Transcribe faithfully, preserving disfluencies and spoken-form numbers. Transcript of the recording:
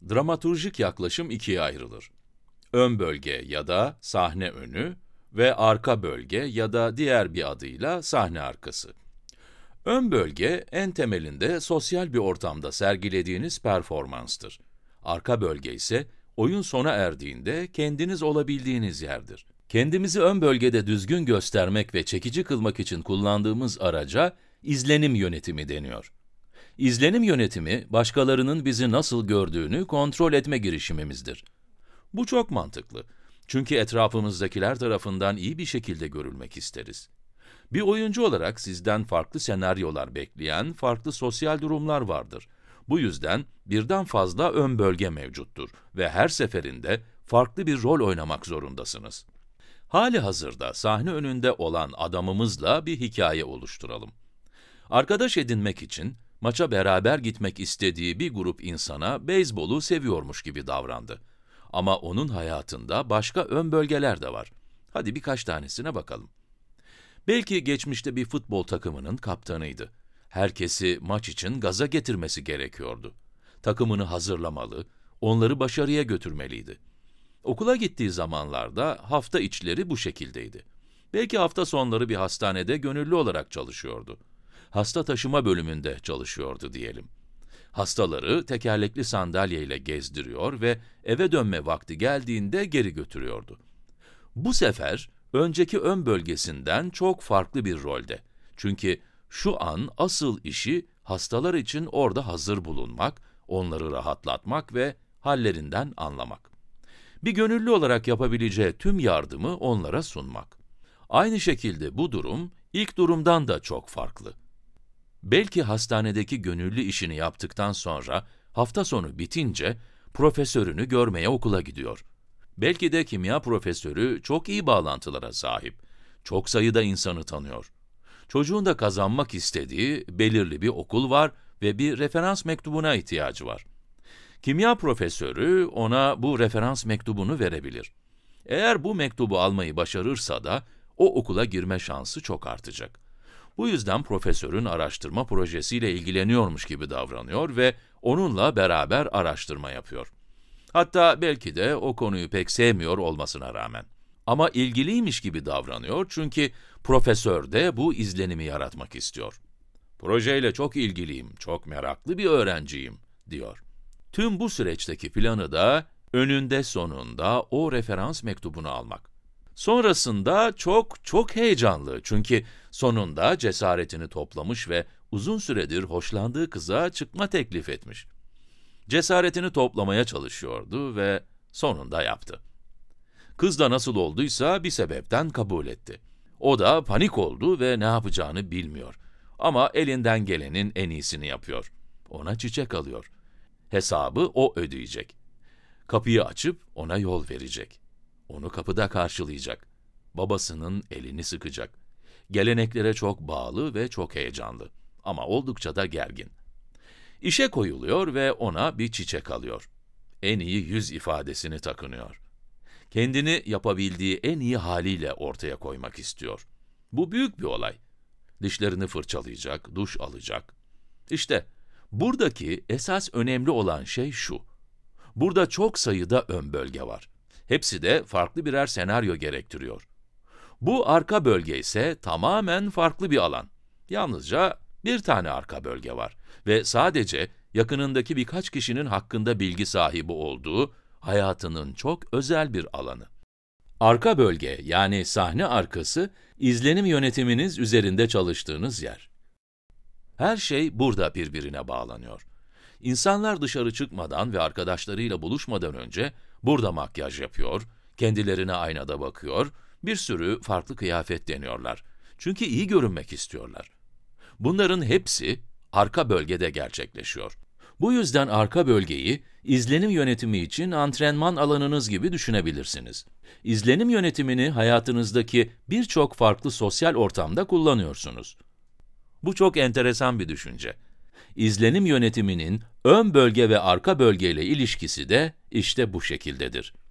Dramaturjik yaklaşım ikiye ayrılır. Ön bölge ya da sahne önü ve arka bölge ya da diğer bir adıyla sahne arkası. Ön bölge, en temelinde sosyal bir ortamda sergilediğiniz performanstır. Arka bölge ise, oyun sona erdiğinde kendiniz olabildiğiniz yerdir. Kendimizi ön bölgede düzgün göstermek ve çekici kılmak için kullandığımız araca, izlenim yönetimi deniyor. İzlenim yönetimi, başkalarının bizi nasıl gördüğünü kontrol etme girişimimizdir. Bu çok mantıklı. Çünkü etrafımızdakiler tarafından iyi bir şekilde görülmek isteriz. Bir oyuncu olarak sizden farklı senaryolar bekleyen, farklı sosyal durumlar vardır. Bu yüzden birden fazla ön bölge mevcuttur ve her seferinde farklı bir rol oynamak zorundasınız. Halihazırda sahne önünde olan adamımızla bir hikaye oluşturalım. Arkadaş edinmek için maça beraber gitmek istediği bir grup insana beyzbolu seviyormuş gibi davrandı. Ama onun hayatında başka ön bölgeler de var. Hadi birkaç tanesine bakalım. Belki geçmişte bir futbol takımının kaptanıydı. Herkesi maç için gaza getirmesi gerekiyordu. Takımını hazırlamalı, onları başarıya götürmeliydi. Okula gittiği zamanlarda hafta içleri bu şekildeydi. Belki hafta sonları bir hastanede gönüllü olarak çalışıyordu. Hasta taşıma bölümünde çalışıyordu diyelim. Hastaları tekerlekli sandalyeyle gezdiriyor ve eve dönme vakti geldiğinde geri götürüyordu. Bu sefer, önceki ön bölgesinden çok farklı bir rolde. Çünkü şu an asıl işi hastalar için orada hazır bulunmak, onları rahatlatmak ve hallerinden anlamak. Bir gönüllü olarak yapabileceği tüm yardımı onlara sunmak. Aynı şekilde bu durum, ilk durumdan da çok farklı. Belki hastanedeki gönüllü işini yaptıktan sonra, hafta sonu bitince, profesörünü görmeye okula gidiyor. Belki de kimya profesörü çok iyi bağlantılara sahip. Çok sayıda insanı tanıyor. Çocuğun da kazanmak istediği belirli bir okul var ve bir referans mektubuna ihtiyacı var. Kimya profesörü ona bu referans mektubunu verebilir. Eğer bu mektubu almayı başarırsa da o okula girme şansı çok artacak. Bu yüzden profesörün araştırma projesiyle ilgileniyormuş gibi davranıyor ve onunla beraber araştırma yapıyor. Hatta belki de o konuyu pek sevmiyor olmasına rağmen. Ama ilgiliymiş gibi davranıyor çünkü profesör de bu izlenimi yaratmak istiyor. Projeyle çok ilgiliyim, çok meraklı bir öğrenciyim, diyor. Tüm bu süreçteki planı da önünde sonunda o referans mektubunu almak. Sonrasında çok çok heyecanlı çünkü sonunda cesaretini toplamış ve uzun süredir hoşlandığı kıza çıkma teklif etmiş. Cesaretini toplamaya çalışıyordu ve sonunda yaptı. Kız da nasıl olduysa bir sebepten kabul etti. O da panik oldu ve ne yapacağını bilmiyor. Ama elinden gelenin en iyisini yapıyor. Ona çiçek alıyor. Hesabı o ödeyecek. Kapıyı açıp ona yol verecek. Onu kapıda karşılayacak. Babasının elini sıkacak. Geleneklere çok bağlı ve çok heyecanlı. Ama oldukça da gergin. İşe koyuluyor ve ona bir çiçek alıyor. En iyi yüz ifadesini takınıyor. Kendini yapabildiği en iyi haliyle ortaya koymak istiyor. Bu büyük bir olay. Dişlerini fırçalayacak, duş alacak. İşte buradaki esas önemli olan şey şu. Burada çok sayıda ön bölge var. Hepsi de farklı birer senaryo gerektiriyor. Bu arka bölge ise tamamen farklı bir alan. Yalnızca bir tane arka bölge var ve sadece yakınındaki birkaç kişinin hakkında bilgi sahibi olduğu hayatının çok özel bir alanı. Arka bölge, yani sahne arkası, izlenim yönetiminiz üzerinde çalıştığınız yer. Her şey burada birbirine bağlanıyor. İnsanlar dışarı çıkmadan ve arkadaşlarıyla buluşmadan önce burada makyaj yapıyor, kendilerine aynada bakıyor, bir sürü farklı kıyafet deniyorlar. Çünkü iyi görünmek istiyorlar. Bunların hepsi arka bölgede gerçekleşiyor. Bu yüzden arka bölgeyi izlenim yönetimi için antrenman alanınız gibi düşünebilirsiniz. İzlenim yönetimini hayatınızdaki birçok farklı sosyal ortamda kullanıyorsunuz. Bu çok enteresan bir düşünce. İzlenim yönetiminin ön bölge ve arka bölge ile ilişkisi de işte bu şekildedir.